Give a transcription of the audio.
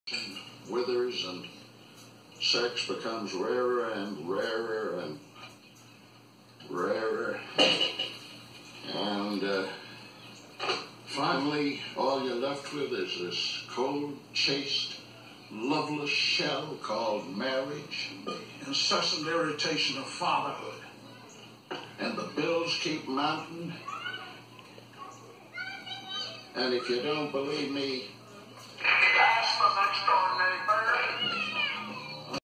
withers and sex becomes rarer and rarer and rarer. And finally, all you're left with is this cold, chaste, loveless shell called marriage, the incessant irritation of fatherhood, and the bills keep mounting. And if you don't believe me,